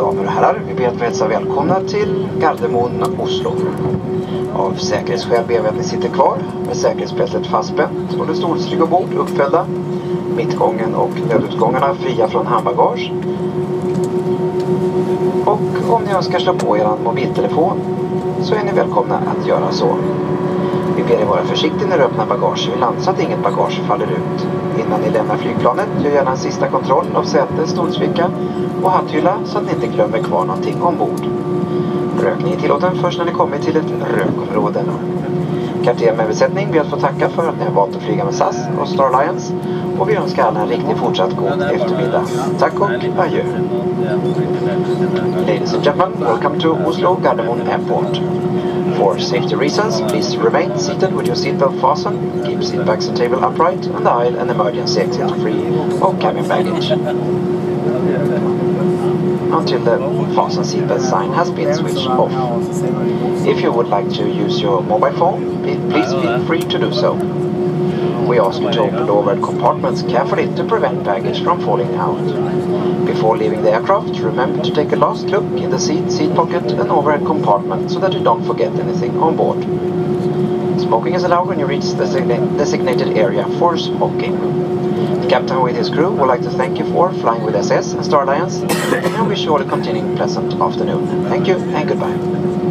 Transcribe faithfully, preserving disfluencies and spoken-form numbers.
damer och herrar, vi ber att få hälsa välkomna till Gardermoen, Oslo. Av säkerhetsskäl ber vi att ni sitter kvar med säkerhetsbältet fastspänt och det stolsrygg och bord uppfällda, mittgången och nödutgångarna fria från handbagage. Och om ni önskar slå på er mobiltelefon så är ni välkomna att göra så. Vi ber er vara försiktiga när ni öppnar bagage vid land så att inget bagage faller ut. Innan ni lämnar flygplanet, gör gärna en sista kontroll av säte, stolsficka och hatthylla så att ni inte glömmer kvar någonting ombord. Rökning är tillåten först när ni kommer till ett rökområde. Kapten med besättning ber att få tacka för att ni har valt att flyga med S A S och Star Alliance och vi önskar alla en riktigt fortsatt god eftermiddag. Tack och adjö. Ladies and gentlemen, welcome to Oslo Gardermoen Airport. For safety reasons, please remain seated with your seatbelt fastened, keep seat backs and table upright, and dial an emergency exit free of cabin baggage. Until the fasten seatbelt sign has been switched off. If you would like to use your mobile phone, please feel free to do so. We ask you to open the overhead compartments carefully to prevent baggage from falling out. Before leaving the aircraft, remember to take a last look in the seat, seat pocket and overhead compartment so that you don't forget anything on board. Smoking is allowed when you reach the designated area for smoking. The captain with his crew would like to thank you for flying with S S and Star Alliance and wish you all a continuing pleasant afternoon. Thank you and goodbye.